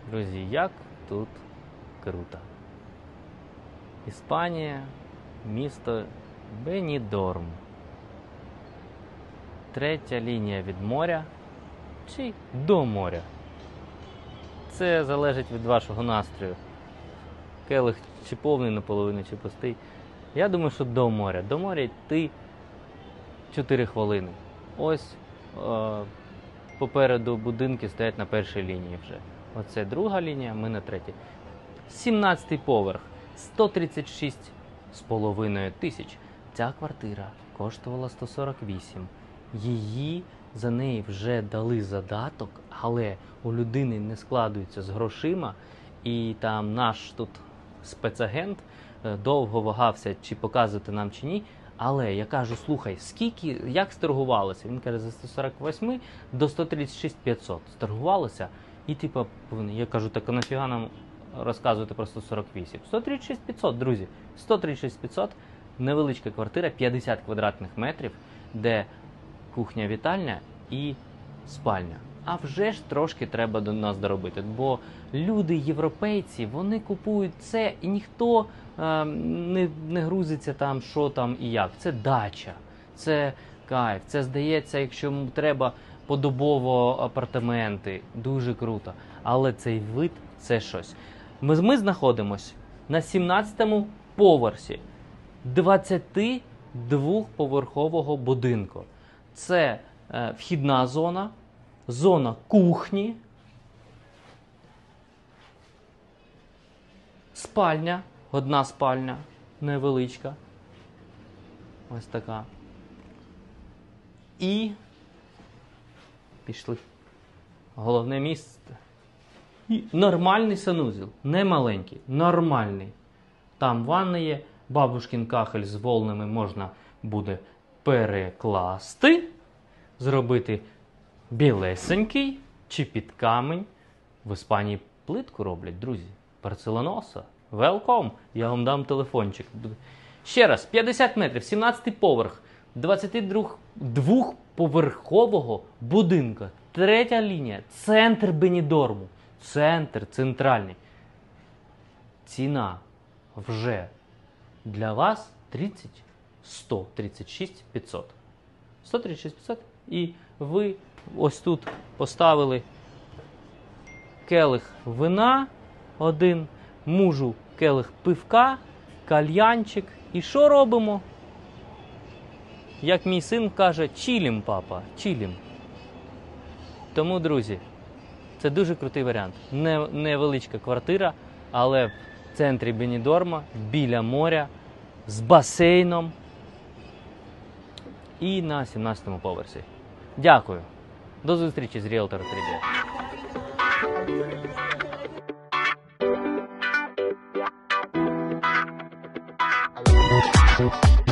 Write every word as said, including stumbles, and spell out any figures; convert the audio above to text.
Друзі, як тут круто. Іспанія, місто Бенідорм. Третя лінія від моря чи до моря. Це залежить від вашого настрою. Келих чи повний наполовину, чи пустий. Я думаю, що до моря. До моря йти чотири хвилини. Ось е, попереду будинки стоять на першій лінії вже. Оце друга лінія, ми на третій. сімнадцятий поверх. сто тридцять шість з половиною тисяч. Ця квартира коштувала сто сорок вісім. Її, за неї вже дали задаток, але у людини не складується з грошима. І там наш тут спецагент довго вагався, чи показувати нам, чи ні. Але я кажу, слухай, скільки, як сторгувалося? Він каже, за сто сорок вісім до сто тридцять шість п'ятсот. Сторгувалося. І типу, я кажу, так а нафіга нам розказувати про сто сорок вісім? сто тридцять шість п'ятсот, друзі. сто тридцять шість п'ятсот, невеличка квартира, п'ятдесят квадратних метрів, де кухня-вітальня і спальня. А вже ж трошки треба до нас доробити, бо люди, європейці, вони купують це, і ніхто е, не, не грузиться там, що там і як. Це дача, це кайф, це, здається, якщо треба подобово апартаменти, дуже круто. Але цей вид – це щось. Ми, ми знаходимося на сімнадцятому поверсі двадцятидвоповерхового будинку. Це е, вхідна зона, зона кухні, спальня, одна спальня, невеличка, ось така. І пішли. Головне місце. І нормальний санузел, не маленький, нормальний. Там ванна є, бабушкин кахель з волнами можна буде перекласти, зробити білесенький чи під камінь. В Іспанії плитку роблять, друзі. Барселоноса. Welcome. Я вам дам телефончик. Ще раз, п'ятдесят метрів, сімнадцятий поверх, двадцятидвоповерхового будинка. Третя лінія. Центр Бенідорму. Центр центральний. Ціна вже для вас тридцять, сто тридцять шість п'ятсот. сто тридцять шість п'ятсот. І ви ось тут поставили келих вина, один, мужу келих пивка, кальянчик. І що робимо? Як мій син каже, чилім, папа, чилім. Тому, друзі, це дуже крутий варіант. Не, невеличка квартира, але в центрі Бенідорма, біля моря, з басейном і на сімнадцятому поверсі. Дякую. До зустрічі з Realtor три ді.